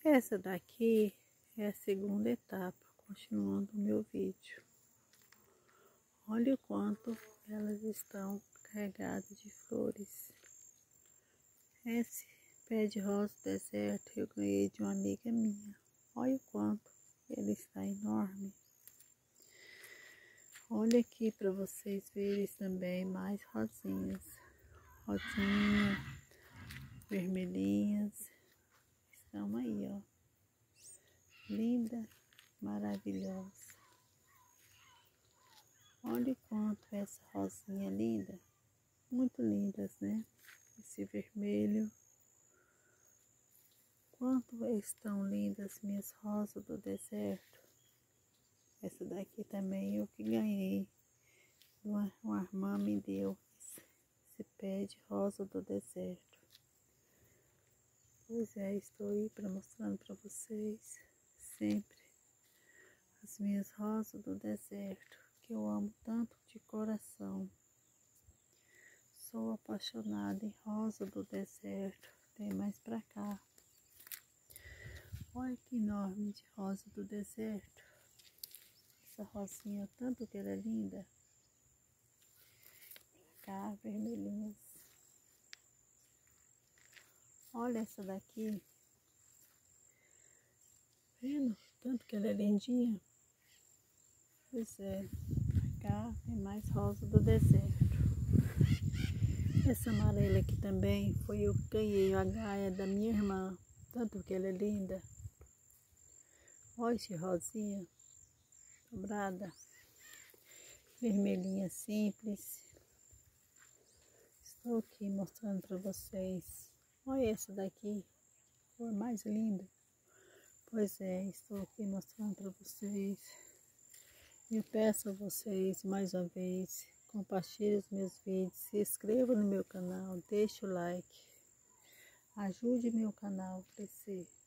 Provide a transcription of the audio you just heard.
Essa daqui é a segunda etapa, continuando o meu vídeo. Olha o quanto elas estão carregadas de flores. Esse pé de rosa do deserto eu ganhei de uma amiga minha. Olha o quanto ele está enorme. Olha aqui para vocês verem também mais rosinhas. Rosinha, vermelhinhas. Estão aí, ó. Linda, maravilhosa. Olha o quanto essa rosinha é linda. Muito lindas, né? Esse vermelho. Quanto estão lindas minhas rosas do deserto. Essa daqui também eu que ganhei. Uma irmã me deu esse pé de rosa do deserto. Pois é, estou aí mostrando para vocês sempre as minhas rosas do deserto, que eu amo tanto de coração. Sou apaixonada em rosa do deserto. Tem mais pra cá. Olha que enorme de rosa do deserto. Essa rosinha, tanto que ela é linda. Cá, vermelhinhas. Olha essa daqui. Vendo? Tanto que ela é lindinha. Pois é. Cá tem mais rosa do deserto. Essa amarela aqui também foi eu que ganhei a gaia da minha irmã. Tanto que ela é linda. Olha esse rosinha. Dobrada. Vermelhinha simples. Estou aqui mostrando para vocês. Olha essa daqui. Cor mais linda. Pois é, estou aqui mostrando para vocês. Eu peço a vocês mais uma vez, compartilhe os meus vídeos, se inscreva no meu canal, deixe o like, ajude meu canal a crescer.